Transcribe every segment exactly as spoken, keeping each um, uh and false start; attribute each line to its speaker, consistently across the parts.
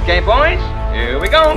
Speaker 1: Okay, boys, here we go.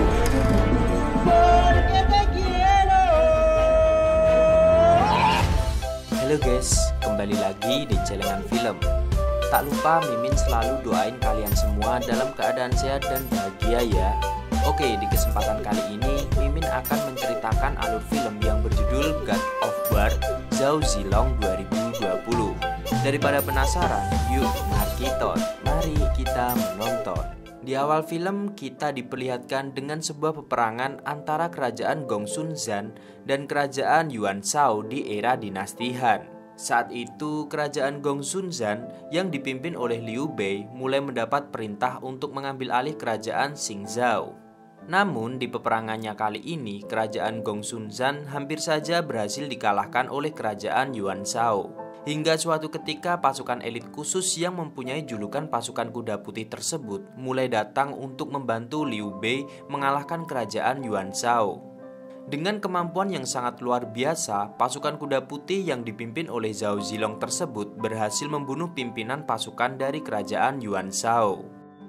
Speaker 2: Halo guys, kembali lagi di Celengan Film. Tak lupa Mimin selalu doain kalian semua dalam keadaan sehat dan bahagia ya. Oke, di kesempatan kali ini Mimin akan menceritakan alur film yang berjudul God of War Zhao Zilong dua ribu dua puluh. Daripada penasaran, yuk mari kita, mari kita menonton. Di awal film kita diperlihatkan dengan sebuah peperangan antara kerajaan Gongsun Zhan dan kerajaan Yuan Shao di era dinasti Han. Saat itu kerajaan Gongsun Zhan yang dipimpin oleh Liu Bei mulai mendapat perintah untuk mengambil alih kerajaan Xingzhou. Namun di peperangannya kali ini kerajaan Gongsun Zhan hampir saja berhasil dikalahkan oleh kerajaan Yuan Shao. Hingga suatu ketika pasukan elit khusus yang mempunyai julukan pasukan kuda putih tersebut mulai datang untuk membantu Liu Bei mengalahkan kerajaan Yuan Shao. Dengan kemampuan yang sangat luar biasa, pasukan kuda putih yang dipimpin oleh Zhao Zilong tersebut berhasil membunuh pimpinan pasukan dari kerajaan Yuan Shao.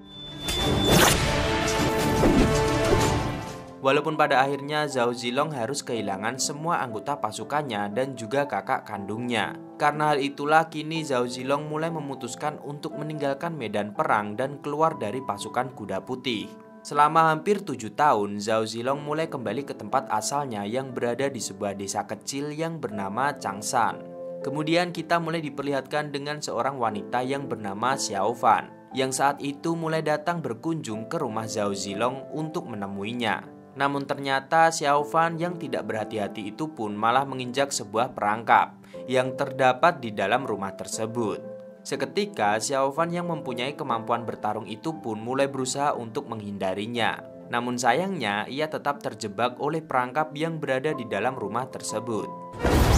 Speaker 2: Walaupun pada akhirnya Zhao Zilong harus kehilangan semua anggota pasukannya dan juga kakak kandungnya. Karena hal itulah kini Zhao Zilong mulai memutuskan untuk meninggalkan medan perang dan keluar dari pasukan kuda putih. Selama hampir tujuh tahun, Zhao Zilong mulai kembali ke tempat asalnya yang berada di sebuah desa kecil yang bernama Changshan. Kemudian kita mulai diperlihatkan dengan seorang wanita yang bernama Xiao Fan, yang saat itu mulai datang berkunjung ke rumah Zhao Zilong untuk menemuinya. Namun ternyata Xiao Fan yang tidak berhati-hati itu pun malah menginjak sebuah perangkap yang terdapat di dalam rumah tersebut. Seketika Xiao Fan yang mempunyai kemampuan bertarung itu pun mulai berusaha untuk menghindarinya. Namun sayangnya ia tetap terjebak oleh perangkap yang berada di dalam rumah tersebut.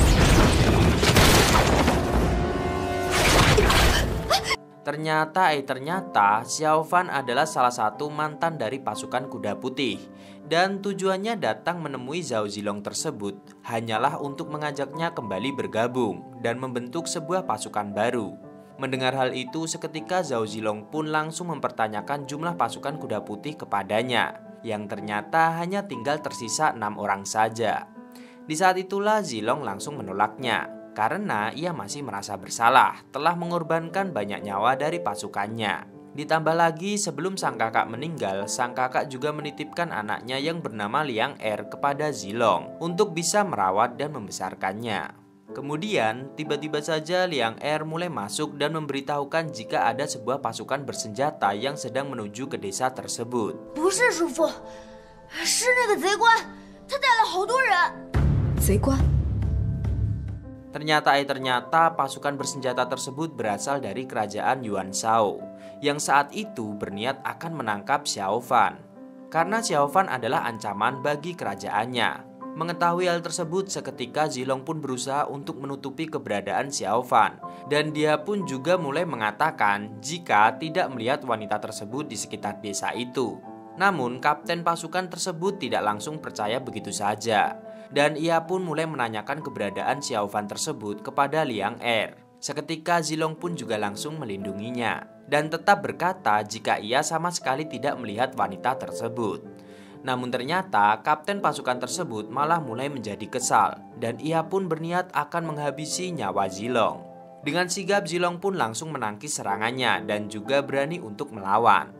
Speaker 2: Ternyata eh ternyata Xiao Fan adalah salah satu mantan dari pasukan kuda putih. Dan tujuannya datang menemui Zhao Zilong tersebut hanyalah untuk mengajaknya kembali bergabung dan membentuk sebuah pasukan baru. Mendengar hal itu seketika Zhao Zilong pun langsung mempertanyakan jumlah pasukan kuda putih kepadanya, yang ternyata hanya tinggal tersisa enam orang saja. Di saat itulah Zilong langsung menolaknya, karena ia masih merasa bersalah telah mengorbankan banyak nyawa dari pasukannya. Ditambah lagi sebelum sang kakak meninggal, sang kakak juga menitipkan anaknya yang bernama Liang Er kepada Zilong untuk bisa merawat dan membesarkannya. Kemudian tiba-tiba saja Liang Er mulai masuk dan memberitahukan jika ada sebuah pasukan bersenjata yang sedang menuju ke desa tersebut.
Speaker 3: Bukan, Shufu. Es那个贼官，他带了好多人。贼官？
Speaker 2: Ternyata eh ternyata pasukan bersenjata tersebut berasal dari kerajaan Yuan Shao yang saat itu berniat akan menangkap Xiao Fan. Karena Xiao Fan adalah ancaman bagi kerajaannya. Mengetahui hal tersebut seketika Zilong pun berusaha untuk menutupi keberadaan Xiao Fan. Dan dia pun juga mulai mengatakan jika tidak melihat wanita tersebut di sekitar desa itu. Namun kapten pasukan tersebut tidak langsung percaya begitu saja. Dan ia pun mulai menanyakan keberadaan Xiao Fan tersebut kepada Liang Er. Seketika Zilong pun juga langsung melindunginya dan tetap berkata jika ia sama sekali tidak melihat wanita tersebut. Namun ternyata kapten pasukan tersebut malah mulai menjadi kesal dan ia pun berniat akan menghabisi nyawa Zilong. Dengan sigap Zilong pun langsung menangkis serangannya dan juga berani untuk melawan.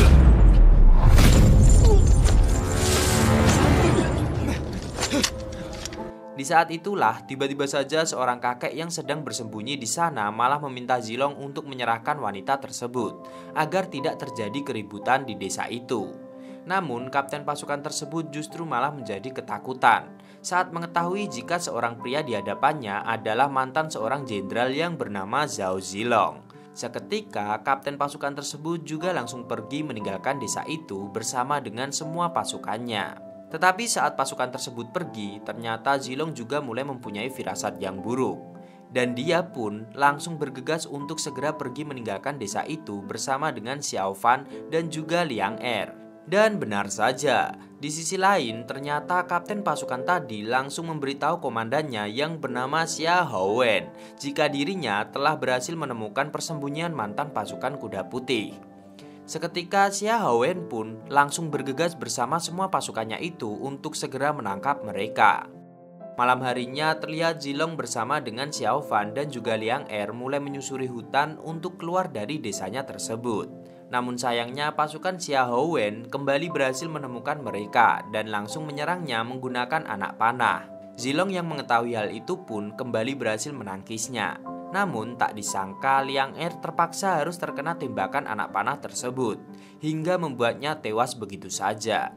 Speaker 2: Di saat itulah tiba-tiba saja seorang kakek yang sedang bersembunyi di sana malah meminta Zilong untuk menyerahkan wanita tersebut agar tidak terjadi keributan di desa itu. Namun kapten pasukan tersebut justru malah menjadi ketakutan saat mengetahui jika seorang pria di hadapannya adalah mantan seorang jenderal yang bernama Zhao Zilong. Seketika kapten pasukan tersebut juga langsung pergi meninggalkan desa itu bersama dengan semua pasukannya. Tetapi saat pasukan tersebut pergi, ternyata Zilong juga mulai mempunyai firasat yang buruk. Dan dia pun langsung bergegas untuk segera pergi meninggalkan desa itu bersama dengan Xiao Fan dan juga Liang Er. Dan benar saja, di sisi lain ternyata kapten pasukan tadi langsung memberitahu komandannya yang bernama Xia Haowen jika dirinya telah berhasil menemukan persembunyian mantan pasukan kuda putih. Seketika Xia Haowen pun langsung bergegas bersama semua pasukannya itu untuk segera menangkap mereka. Malam harinya terlihat Zilong bersama dengan Xiao Fan dan juga Liang Er mulai menyusuri hutan untuk keluar dari desanya tersebut. Namun sayangnya pasukan Xia Haowen kembali berhasil menemukan mereka dan langsung menyerangnya menggunakan anak panah. Zilong yang mengetahui hal itu pun kembali berhasil menangkisnya. Namun tak disangka Liang Er terpaksa harus terkena tembakan anak panah tersebut hingga membuatnya tewas begitu saja.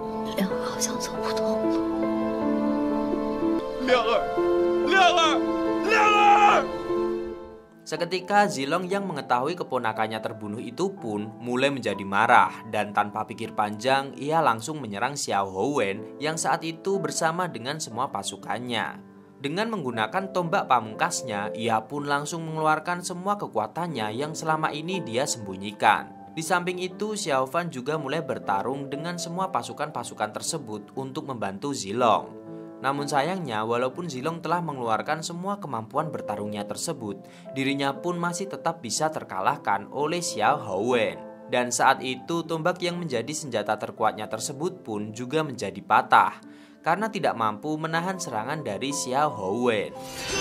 Speaker 2: Seketika Zilong yang mengetahui keponakannya terbunuh itu pun mulai menjadi marah dan tanpa pikir panjang ia langsung menyerang Xiao Haowen yang saat itu bersama dengan semua pasukannya. Dengan menggunakan tombak pamungkasnya, ia pun langsung mengeluarkan semua kekuatannya yang selama ini dia sembunyikan. Di samping itu, Xiao Fan juga mulai bertarung dengan semua pasukan-pasukan tersebut untuk membantu Zilong. Namun sayangnya, walaupun Zilong telah mengeluarkan semua kemampuan bertarungnya tersebut, dirinya pun masih tetap bisa terkalahkan oleh Xiao Haowen. Dan saat itu, tombak yang menjadi senjata terkuatnya tersebut pun juga menjadi patah karena tidak mampu menahan serangan dari Xiao Haowen.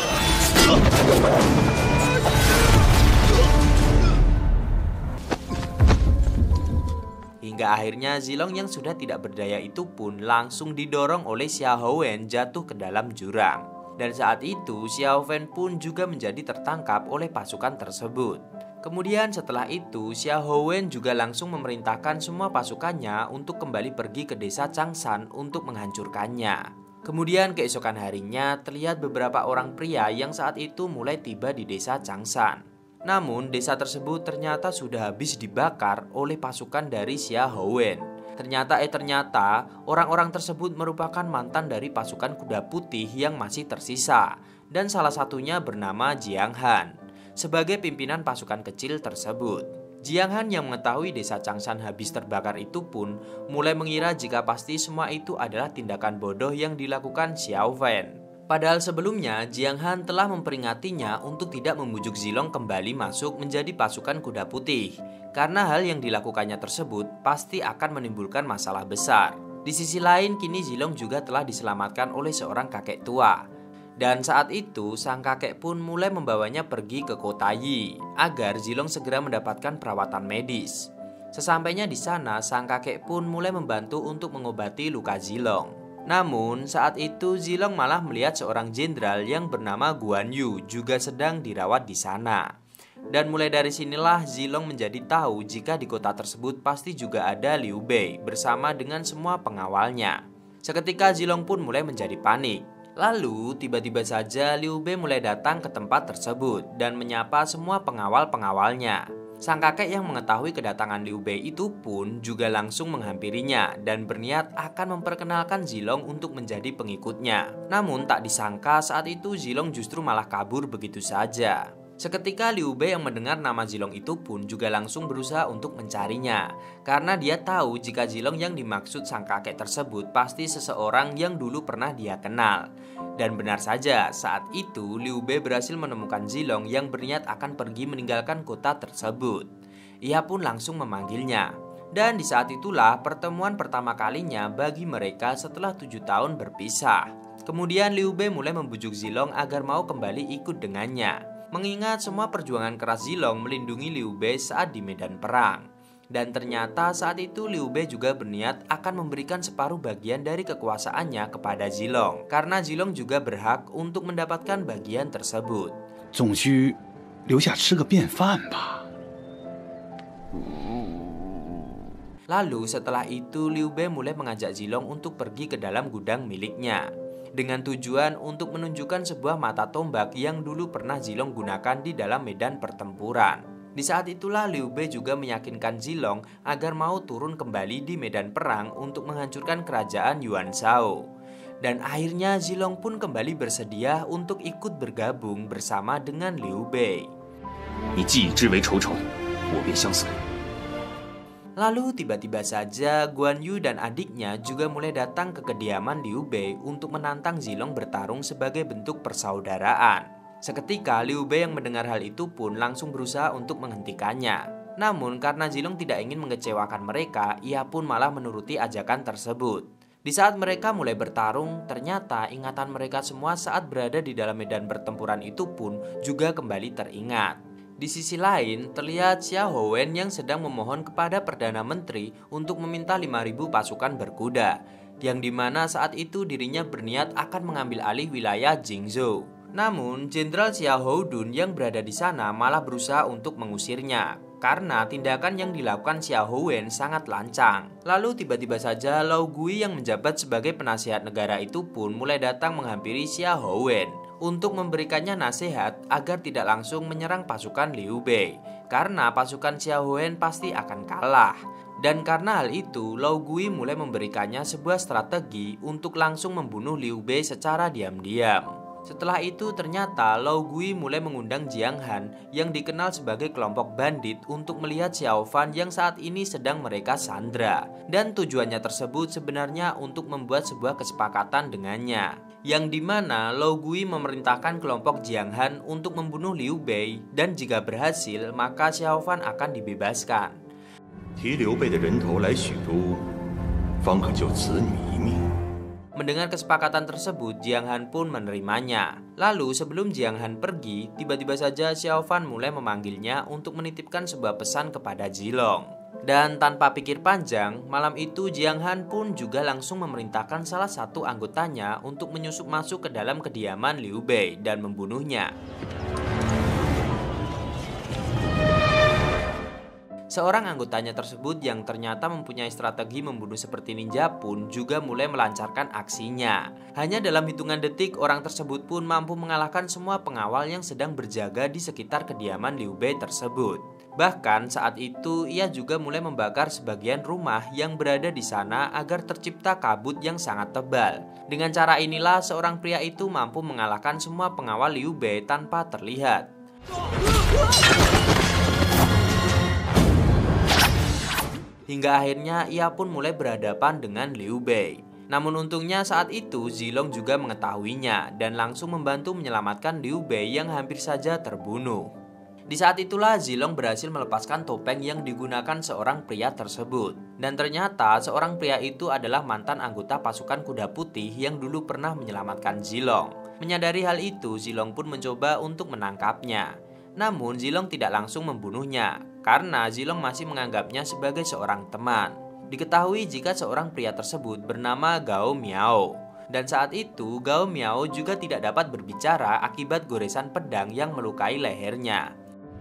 Speaker 2: Hingga akhirnya Zilong yang sudah tidak berdaya itu pun langsung didorong oleh Xiao Haowen jatuh ke dalam jurang. Dan saat itu Xiao Fan pun juga menjadi tertangkap oleh pasukan tersebut. Kemudian setelah itu Xiao Haowen juga langsung memerintahkan semua pasukannya untuk kembali pergi ke desa Changshan untuk menghancurkannya. Kemudian keesokan harinya terlihat beberapa orang pria yang saat itu mulai tiba di desa Changshan. Namun desa tersebut ternyata sudah habis dibakar oleh pasukan dari Xiao Haowen. Ternyata eh ternyata orang-orang tersebut merupakan mantan dari pasukan kuda putih yang masih tersisa. Dan salah satunya bernama Jiang Han sebagai pimpinan pasukan kecil tersebut. Jiang Han yang mengetahui desa Changshan habis terbakar itu pun mulai mengira jika pasti semua itu adalah tindakan bodoh yang dilakukan Xiao Fan. Padahal sebelumnya Jiang Han telah memperingatinya untuk tidak membujuk Zilong kembali masuk menjadi pasukan kuda putih, karena hal yang dilakukannya tersebut pasti akan menimbulkan masalah besar. Di sisi lain kini Zilong juga telah diselamatkan oleh seorang kakek tua. Dan saat itu sang kakek pun mulai membawanya pergi ke kota Yi agar Zilong segera mendapatkan perawatan medis. Sesampainya di sana sang kakek pun mulai membantu untuk mengobati luka Zilong. Namun saat itu Zilong malah melihat seorang jenderal yang bernama Guan Yu juga sedang dirawat di sana. Dan mulai dari sinilah Zilong menjadi tahu jika di kota tersebut pasti juga ada Liu Bei bersama dengan semua pengawalnya. Seketika Zilong pun mulai menjadi panik. Lalu tiba-tiba saja Liu Bei mulai datang ke tempat tersebut dan menyapa semua pengawal-pengawalnya. Sang kakek yang mengetahui kedatangan Liu Bei itu pun juga langsung menghampirinya dan berniat akan memperkenalkan Zilong untuk menjadi pengikutnya. Namun tak disangka saat itu Zilong justru malah kabur begitu saja. Seketika Liu Bei yang mendengar nama Zilong itu pun juga langsung berusaha untuk mencarinya. Karena dia tahu jika Zilong yang dimaksud sang kakek tersebut pasti seseorang yang dulu pernah dia kenal. Dan benar saja saat itu Liu Bei berhasil menemukan Zilong yang berniat akan pergi meninggalkan kota tersebut. Ia pun langsung memanggilnya. Dan di saat itulah pertemuan pertama kalinya bagi mereka setelah tujuh tahun berpisah. Kemudian Liu Bei mulai membujuk Zilong agar mau kembali ikut dengannya. Mengingat semua perjuangan keras Zilong melindungi Liu Bei saat di medan perang. Dan ternyata saat itu Liu Bei juga berniat akan memberikan separuh bagian dari kekuasaannya kepada Zilong. Karena Zilong juga berhak untuk mendapatkan bagian tersebut. Lalu setelah itu Liu Bei mulai mengajak Zilong untuk pergi ke dalam gudang miliknya. Dengan tujuan untuk menunjukkan sebuah mata tombak yang dulu pernah Zilong gunakan di dalam medan pertempuran. Di saat itulah Liu Bei juga meyakinkan Zilong agar mau turun kembali di medan perang untuk menghancurkan kerajaan Yuan Shao. Dan akhirnya Zilong pun kembali bersedia untuk ikut bergabung bersama dengan Liu Bei. Lalu tiba-tiba saja Guan Yu dan adiknya juga mulai datang ke kediaman Liu Bei untuk menantang Zilong bertarung sebagai bentuk persaudaraan. Seketika Liu Bei yang mendengar hal itu pun langsung berusaha untuk menghentikannya. Namun karena Zilong tidak ingin mengecewakan mereka, ia pun malah menuruti ajakan tersebut. Di saat mereka mulai bertarung, ternyata ingatan mereka semua saat berada di dalam medan pertempuran itu pun juga kembali teringat. Di sisi lain, terlihat Xiao Howen yang sedang memohon kepada Perdana Menteri untuk meminta lima ribu pasukan berkuda, yang dimana saat itu dirinya berniat akan mengambil alih wilayah Jingzhou. Namun, Jenderal Xiao Houdun yang berada di sana malah berusaha untuk mengusirnya, karena tindakan yang dilakukan Xiao Howen sangat lancang. Lalu tiba-tiba saja Lao Gui yang menjabat sebagai penasihat negara itu pun mulai datang menghampiri Xiao Howen untuk memberikannya nasihat agar tidak langsung menyerang pasukan Liu Bei, karena pasukan Xiao Howen pasti akan kalah. Dan karena hal itu, Lao Gui mulai memberikannya sebuah strategi untuk langsung membunuh Liu Bei secara diam-diam. Setelah itu ternyata Lao Gui mulai mengundang Jiang Han yang dikenal sebagai kelompok bandit untuk melihat Xiao Fan yang saat ini sedang mereka sandra. Dan tujuannya tersebut sebenarnya untuk membuat sebuah kesepakatan dengannya, yang dimana Lao Gui memerintahkan kelompok Jiang Han untuk membunuh Liu Bei, dan jika berhasil maka Xiao Fan akan dibebaskan.
Speaker 4: 提刘备的人头来许都，方可救此女一命。
Speaker 2: Mendengar kesepakatan tersebut, Jiang Han pun menerimanya. Lalu sebelum Jiang Han pergi, tiba-tiba saja Xiao Fan mulai memanggilnya untuk menitipkan sebuah pesan kepada Zilong. Dan tanpa pikir panjang, malam itu Jiang Han pun juga langsung memerintahkan salah satu anggotanya untuk menyusup masuk ke dalam kediaman Liu Bei dan membunuhnya. Seorang anggotanya tersebut yang ternyata mempunyai strategi membunuh seperti ninja pun juga mulai melancarkan aksinya. Hanya dalam hitungan detik, orang tersebut pun mampu mengalahkan semua pengawal yang sedang berjaga di sekitar kediaman Liu Bei tersebut. Bahkan saat itu ia juga mulai membakar sebagian rumah yang berada di sana agar tercipta kabut yang sangat tebal. Dengan cara inilah seorang pria itu mampu mengalahkan semua pengawal Liu Bei tanpa terlihat. Hingga akhirnya ia pun mulai berhadapan dengan Liu Bei. Namun untungnya saat itu Zilong juga mengetahuinya dan langsung membantu menyelamatkan Liu Bei yang hampir saja terbunuh. Di saat itulah Zilong berhasil melepaskan topeng yang digunakan seorang pria tersebut. Dan ternyata seorang pria itu adalah mantan anggota pasukan kuda putih yang dulu pernah menyelamatkan Zilong. Menyadari hal itu, Zilong pun mencoba untuk menangkapnya. Namun Zilong tidak langsung membunuhnya, karena Zilong masih menganggapnya sebagai seorang teman. Diketahui jika seorang pria tersebut bernama Gao Miao. Dan saat itu Gao Miao juga tidak dapat berbicara akibat goresan pedang yang melukai lehernya.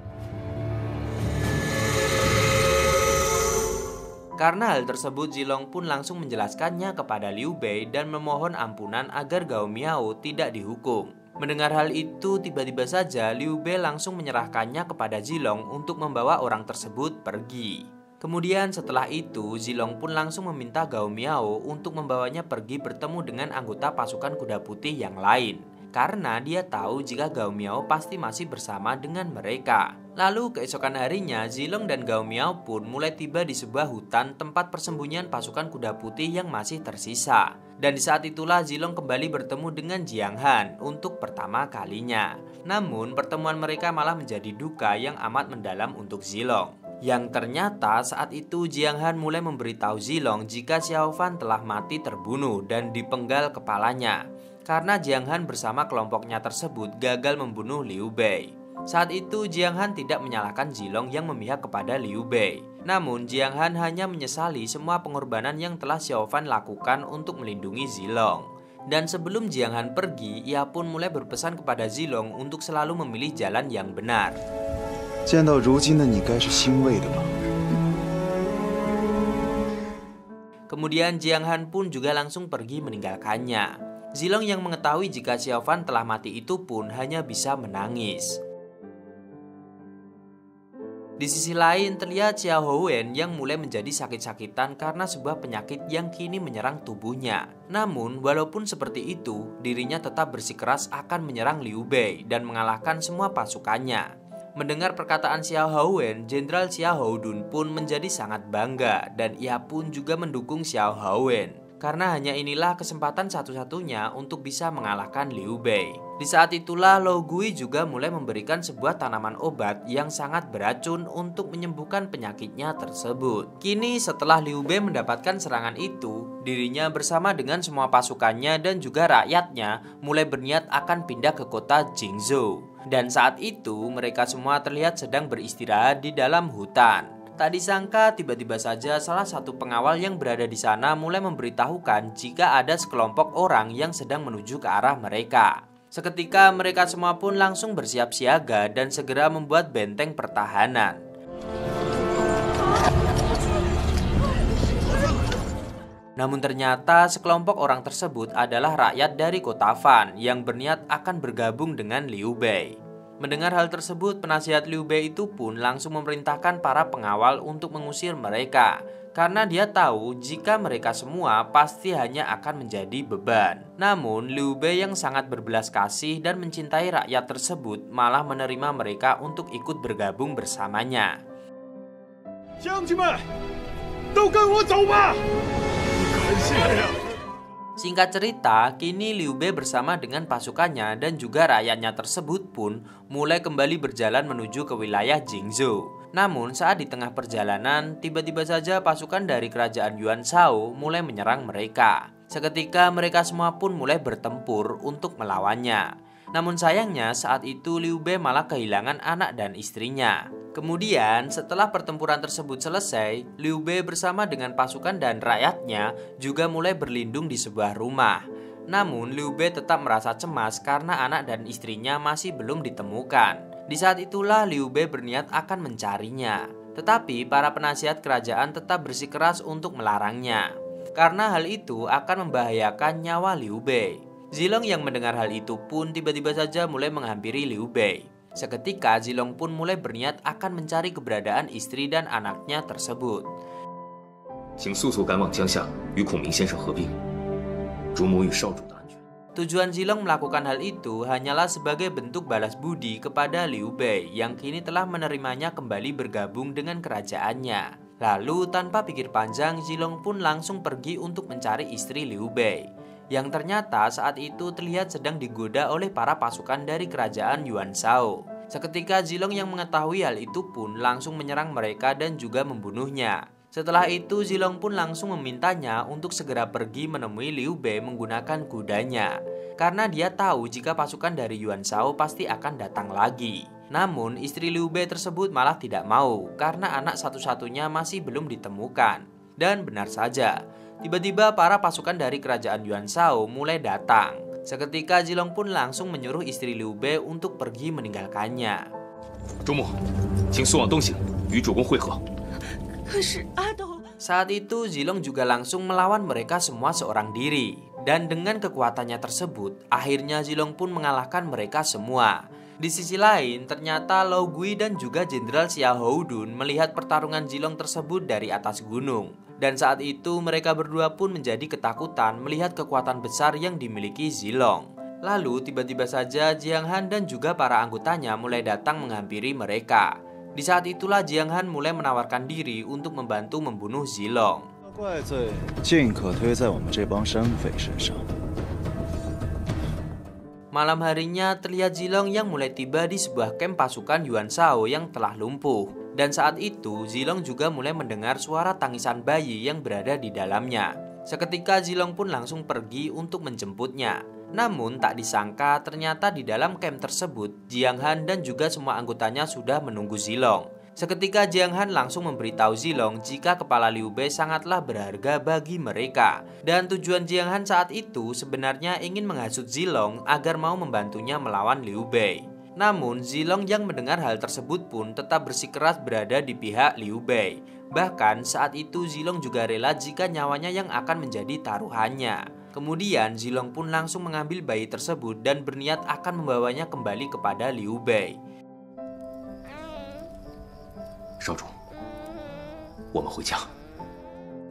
Speaker 2: Karena hal tersebut, Zilong pun langsung menjelaskannya kepada Liu Bei dan memohon ampunan agar Gao Miao tidak dihukum. Mendengar hal itu, tiba-tiba saja Liu Bei langsung menyerahkannya kepada Zilong untuk membawa orang tersebut pergi. Kemudian setelah itu, Zilong pun langsung meminta Gao Miao untuk membawanya pergi bertemu dengan anggota pasukan kuda putih yang lain, karena dia tahu jika Gao Miao pasti masih bersama dengan mereka. Lalu keesokan harinya, Zilong dan Gao Miao pun mulai tiba di sebuah hutan tempat persembunyian pasukan kuda putih yang masih tersisa. Dan di saat itulah Zilong kembali bertemu dengan Jiang Han untuk pertama kalinya. Namun pertemuan mereka malah menjadi duka yang amat mendalam untuk Zilong. Yang ternyata saat itu Jiang Han mulai memberitahu Zilong jika Xiao Fan telah mati terbunuh dan dipenggal kepalanya, karena Jiang Han bersama kelompoknya tersebut gagal membunuh Liu Bei. Saat itu Jiang Han tidak menyalahkan Zilong yang memihak kepada Liu Bei. Namun Jiang Han hanya menyesali semua pengorbanan yang telah Xiao Fan lakukan untuk melindungi Zilong. Dan sebelum Jiang Han pergi, ia pun mulai berpesan kepada Zilong untuk selalu memilih jalan yang benar. Kemudian Jiang Han pun juga langsung pergi meninggalkannya. Zilong yang mengetahui jika Xiao Fan telah mati itu pun hanya bisa menangis. Di sisi lain terlihat Xiao Howen yang mulai menjadi sakit-sakitan karena sebuah penyakit yang kini menyerang tubuhnya. Namun walaupun seperti itu, dirinya tetap bersikeras akan menyerang Liu Bei dan mengalahkan semua pasukannya. Mendengar perkataan Xiao Howen, Jenderal Xiao Houdun pun menjadi sangat bangga dan ia pun juga mendukung Xiao Howen. karena hanya inilah kesempatan satu-satunya untuk bisa mengalahkan Liu Bei. Di saat itulah Lo Gui juga mulai memberikan sebuah tanaman obat yang sangat beracun untuk menyembuhkan penyakitnya tersebut. Kini setelah Liu Bei mendapatkan serangan itu, dirinya bersama dengan semua pasukannya dan juga rakyatnya mulai berniat akan pindah ke kota Jingzhou. Dan saat itu mereka semua terlihat sedang beristirahat di dalam hutan. Tak disangka tiba-tiba saja salah satu pengawal yang berada di sana mulai memberitahukan jika ada sekelompok orang yang sedang menuju ke arah mereka. Seketika mereka semua pun langsung bersiap siaga dan segera membuat benteng pertahanan. Namun ternyata sekelompok orang tersebut adalah rakyat dari kota Fan yang berniat akan bergabung dengan Liu Bei. Mendengar hal tersebut, penasihat Liu Bei itu pun langsung memerintahkan para pengawal untuk mengusir mereka. Karena dia tahu jika mereka semua pasti hanya akan menjadi beban. Namun Liu Bei yang sangat berbelas kasih dan mencintai rakyat tersebut malah menerima mereka untuk ikut bergabung bersamanya. Singkat cerita, kini Liu Bei bersama dengan pasukannya dan juga rakyatnya tersebut pun mulai kembali berjalan menuju ke wilayah Jingzhou. Namun saat di tengah perjalanan, tiba-tiba saja pasukan dari kerajaan Yuan Shao mulai menyerang mereka. Seketika mereka semua pun mulai bertempur untuk melawannya. Namun sayangnya saat itu Liu Bei malah kehilangan anak dan istrinya. Kemudian setelah pertempuran tersebut selesai, Liu Bei bersama dengan pasukan dan rakyatnya juga mulai berlindung di sebuah rumah. Namun Liu Bei tetap merasa cemas karena anak dan istrinya masih belum ditemukan. Di saat itulah Liu Bei berniat akan mencarinya. Tetapi para penasihat kerajaan tetap bersikeras untuk melarangnya. Karena hal itu akan membahayakan nyawa Liu Bei. Zilong yang mendengar hal itu pun tiba-tiba saja mulai menghampiri Liu Bei. Seketika Zilong pun mulai berniat akan mencari keberadaan istri dan anaknya tersebut. Tujuan Zilong melakukan hal itu hanyalah sebagai bentuk balas budi kepada Liu Bei yang kini telah menerimanya kembali bergabung dengan kerajaannya. Lalu tanpa pikir panjang, Zilong pun langsung pergi untuk mencari istri Liu Bei. Yang ternyata saat itu terlihat sedang digoda oleh para pasukan dari kerajaan Yuan Shao. Seketika Zilong yang mengetahui hal itu pun langsung menyerang mereka dan juga membunuhnya. Setelah itu Zilong pun langsung memintanya untuk segera pergi menemui Liu Bei menggunakan kudanya. Karena dia tahu jika pasukan dari Yuan Shao pasti akan datang lagi. Namun istri Liu Bei tersebut malah tidak mau karena anak satu-satunya masih belum ditemukan. Dan benar saja, tiba-tiba para pasukan dari kerajaan Yuan Shao mulai datang. Seketika Zilong pun langsung menyuruh istri Liu Bei untuk pergi meninggalkannya. Saat itu Zilong juga langsung melawan mereka semua seorang diri. Dan dengan kekuatannya tersebut, akhirnya Zilong pun mengalahkan mereka semua. Di sisi lain, ternyata Lo Gui dan juga Jenderal Xiahou Dun melihat pertarungan Zilong tersebut dari atas gunung. Dan saat itu mereka berdua pun menjadi ketakutan melihat kekuatan besar yang dimiliki Zilong. Lalu tiba-tiba saja Jiang Han dan juga para anggotanya mulai datang menghampiri mereka. Di saat itulah Jiang Han mulai menawarkan diri untuk membantu membunuh Zilong. Malam harinya terlihat Zilong yang mulai tiba di sebuah kamp pasukan Yuan Shao yang telah lumpuh. Dan saat itu Zilong juga mulai mendengar suara tangisan bayi yang berada di dalamnya. Seketika Zilong pun langsung pergi untuk menjemputnya. Namun tak disangka ternyata di dalam kamp tersebut Jiang Han dan juga semua anggotanya sudah menunggu Zilong. Seketika Jiang Han langsung memberitahu Zilong jika kepala Liu Bei sangatlah berharga bagi mereka. Dan tujuan Jiang Han saat itu sebenarnya ingin menghasut Zilong agar mau membantunya melawan Liu Bei. Namun Zilong yang mendengar hal tersebut pun tetap bersikeras berada di pihak Liu Bei. Bahkan saat itu Zilong juga rela jika nyawanya yang akan menjadi taruhannya. Kemudian Zilong pun langsung mengambil bayi tersebut dan berniat akan membawanya kembali kepada Liu Bei.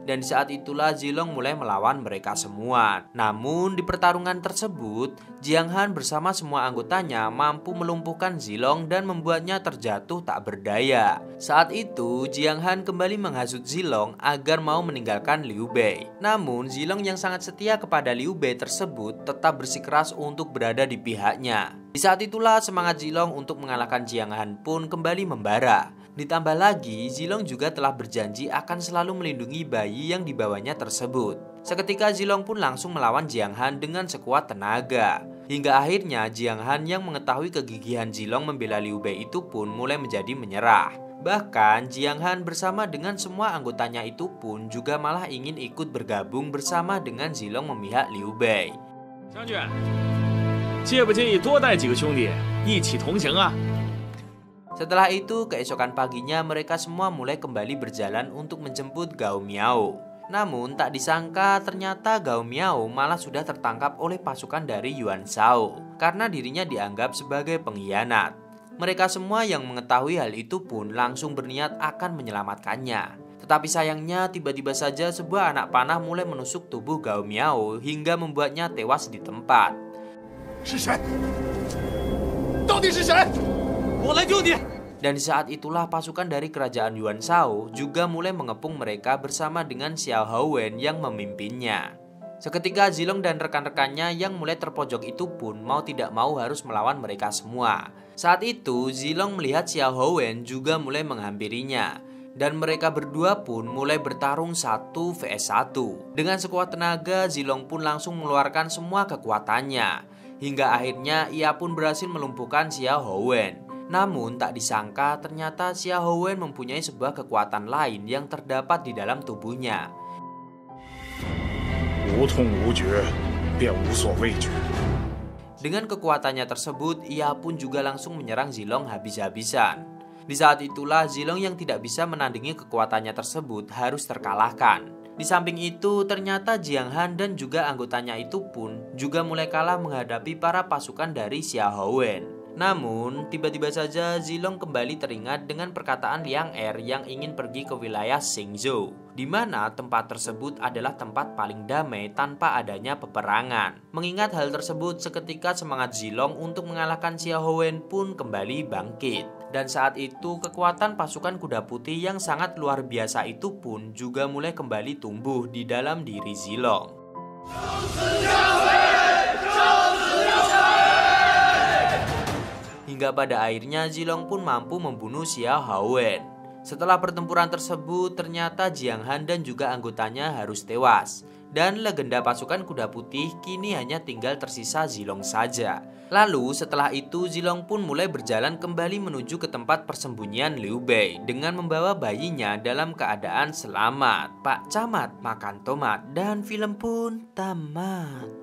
Speaker 2: Dan di saat itulah Zilong mulai melawan mereka semua. Namun di pertarungan tersebut, Jiang Han bersama semua anggotanya mampu melumpuhkan Zilong dan membuatnya terjatuh tak berdaya. Saat itu Jiang Han kembali menghasut Zilong agar mau meninggalkan Liu Bei. Namun Zilong yang sangat setia kepada Liu Bei tersebut tetap bersikeras untuk berada di pihaknya. Di saat itulah semangat Zilong untuk mengalahkan Jiang Han pun kembali membara. Ditambah lagi, Zilong juga telah berjanji akan selalu melindungi bayi yang dibawanya tersebut. Seketika Zilong pun langsung melawan Jiang Han dengan sekuat tenaga. Hingga akhirnya Jiang Han yang mengetahui kegigihan Zilong membela Liu Bei itu pun mulai menjadi menyerah. Bahkan Jiang Han bersama dengan semua anggotanya itu pun juga malah ingin ikut bergabung bersama dengan Zilong memihak Liu Bei.
Speaker 5: 将军，介不介意多带几个兄弟一起同行啊？
Speaker 2: Setelah itu, keesokan paginya mereka semua mulai kembali berjalan untuk menjemput Gao Miao. Namun tak disangka ternyata Gao Miao malah sudah tertangkap oleh pasukan dari Yuan Shao karena dirinya dianggap sebagai pengkhianat. Mereka semua yang mengetahui hal itu pun langsung berniat akan menyelamatkannya. Tetapi sayangnya tiba-tiba saja sebuah anak panah mulai menusuk tubuh Gao Miao hingga membuatnya tewas di tempat. Dan di saat itulah pasukan dari kerajaan Yuan Shao juga mulai mengepung mereka bersama dengan Xiao Haowen yang memimpinnya. Seketika Zilong dan rekan-rekannya yang mulai terpojok itu pun mau tidak mau harus melawan mereka semua. Saat itu Zilong melihat Xiao Haowen juga mulai menghampirinya. Dan mereka berdua pun mulai bertarung satu vs satu. Dengan sekuat tenaga Zilong pun langsung mengeluarkan semua kekuatannya. Hingga akhirnya ia pun berhasil melumpuhkan Xiao Haowen. Namun tak disangka ternyata Xiao Haowen mempunyai sebuah kekuatan lain yang terdapat di dalam tubuhnya. Dengan kekuatannya tersebut, ia pun juga langsung menyerang Zilong habis-habisan. Di saat itulah Zilong yang tidak bisa menandingi kekuatannya tersebut harus terkalahkan. Di samping itu ternyata Jiang Han dan juga anggotanya itu pun juga mulai kalah menghadapi para pasukan dari Xiao Haowen. Namun, tiba-tiba saja Zilong kembali teringat dengan perkataan Liang Er yang ingin pergi ke wilayah Xingzhou, di mana tempat tersebut adalah tempat paling damai tanpa adanya peperangan. Mengingat hal tersebut, seketika semangat Zilong untuk mengalahkan Xiao Haowen pun kembali bangkit. Dan saat itu, kekuatan pasukan kuda putih yang sangat luar biasa itu pun juga mulai kembali tumbuh di dalam diri Zilong. Hingga pada akhirnya Zilong pun mampu membunuh Xiao Haowen. Setelah pertempuran tersebut ternyata Jiang Han dan juga anggotanya harus tewas. Dan legenda pasukan kuda putih kini hanya tinggal tersisa Zilong saja. Lalu setelah itu Zilong pun mulai berjalan kembali menuju ke tempat persembunyian Liu Bei dengan membawa bayinya dalam keadaan selamat. Pak Camat makan tomat dan film pun tamat.